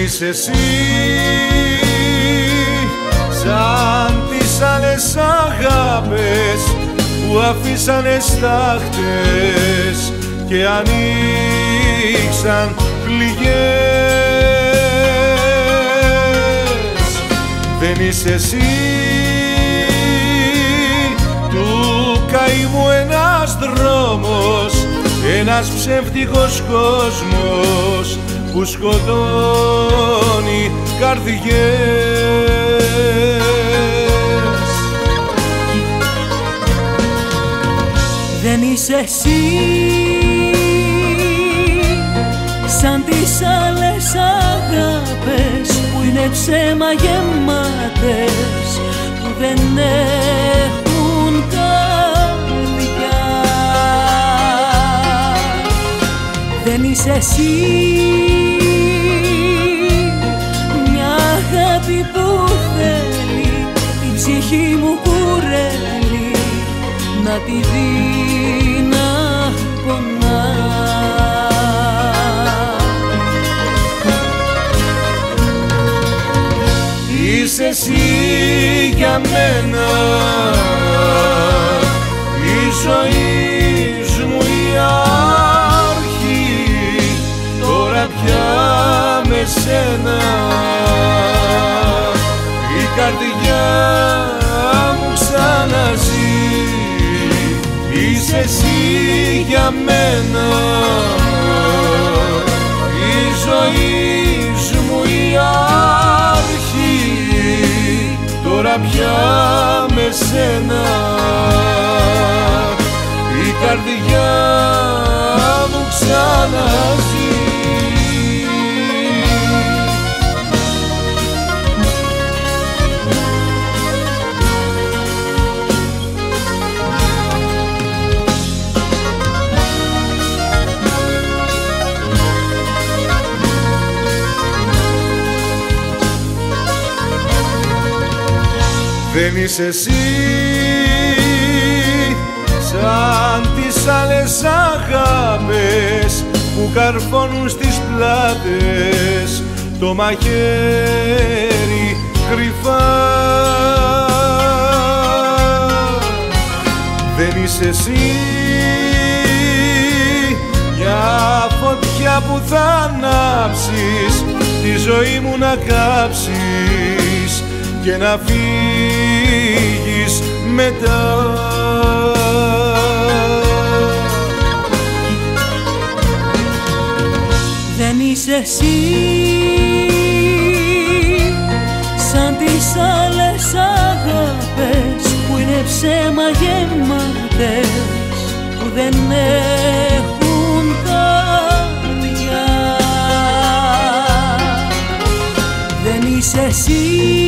είσαι εσύ σαν τις άλλες αγάπες που αφήσανε στάχτες και ανοίξαν πληγές. Δεν είσαι εσύ του καημού ένας δρόμος, ένας ψεύτικος κόσμος που σκοτώνει καρδιές. Δεν είσαι εσύ σαν τις άλλες αγάπες που είναι ψέμα γεμάτες, που δεν έχουν καρδιά. Δεν είσαι εσύ μια αγάπη που θέλει την ψυχή μου κουρέλει να τη δει να πονά. Είσαι εσύ για μένα η ζωής μου η αρχή, τώρα πια με σένα η καρδιά μου ξαναζεί. Είσαι εσύ για μένα η ζωής μου η αρχή, τώρα πια με σένα η καρδιά μου ξαναζεί. Δεν είσαι εσύ σαν τις άλλες αγάπες που καρφώνουν στις πλάτες το μαχαίρι κρυφά. Δεν είσαι εσύ μια φωτιά που θα ανάψεις τη ζωή μου να κάψεις και να φύγεις μετά. Δεν είσαι εσύ σαν τις άλλες αγάπες που είναι ψέμα γεμάτες, που δεν έχουν καρδιά. Δεν είσαι εσύ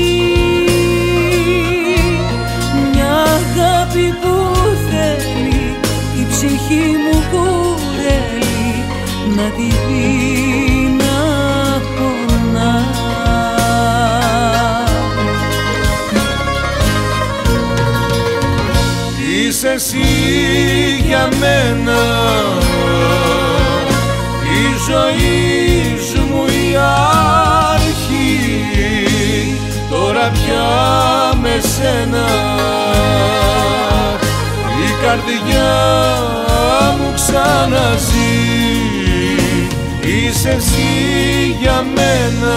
μια αγάπη που θέλει η ψυχή μου κουρέλει να τη δει να πονά. Είσαι εσύ για μένα η ζωής μου η αρχή, τώρα πια με σένα η καρδιά μου ξαναζεί. Είσαι εσύ για μένα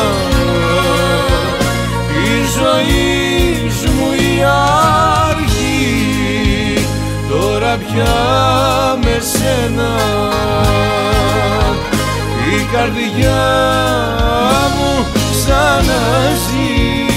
η ζωής μου η αρχή, τώρα πια με σένα η καρδιά μου ξαναζεί.